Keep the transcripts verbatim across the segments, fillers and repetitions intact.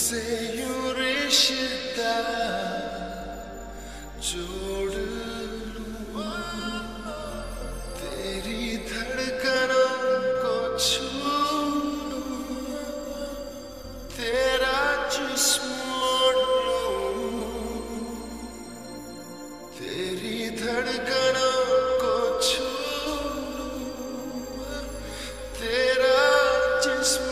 तुझसे यूं रिश्ता जोड़ लूं, तेरी धड़कनों को छू लूं, तेरा जिस्म मोड़ लूं, तेरी धड़कनों को छू लूं, तेरा जिस्म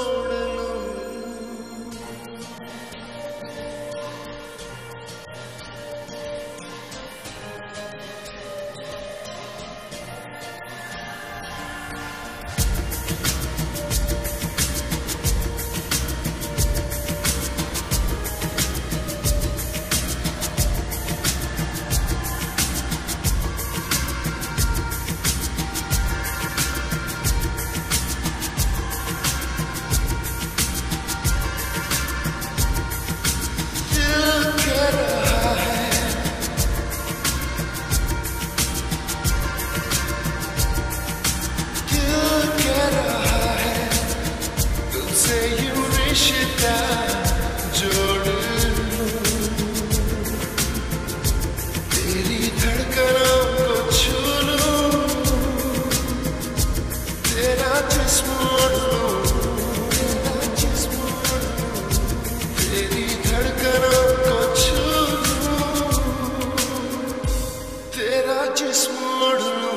रिश्ता जोड़ लूं, तेरी धड़कनों को छू लूं, तेरा जिस्म मोड़ लूं, तेरी धड़कनों को छू लूं, तेरा जिस्म मोड़ लूं।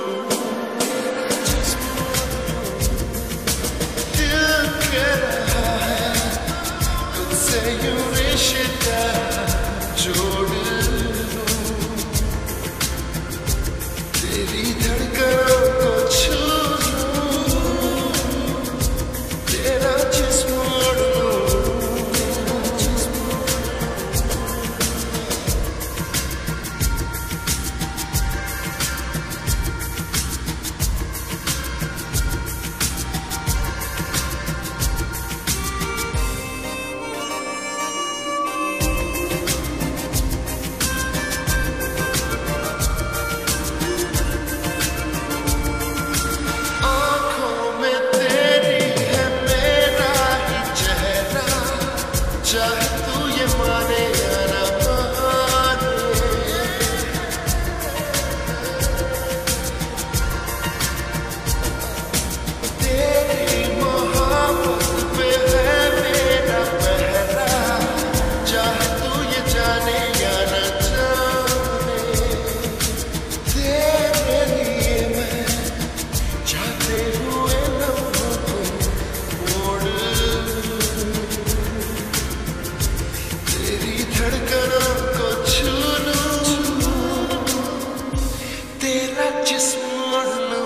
दिल कह रहा है तुझसे यूं रिश्ता जोड़ लूं, तेरी धड़कनों को छू लूं, तेरा जिस्म मोड़ लूं। चाहे तू ये माने या ना माने, तेरी मोहब्बत पे है मेरा पहरा, चाहे तू ये जाने या ना जाने, तेरे लिए मैं चाहते हुए लम्हों को मोड़ लूं, धड़कनों को छू लूं, तेरा जिस्म मोड़ लूं।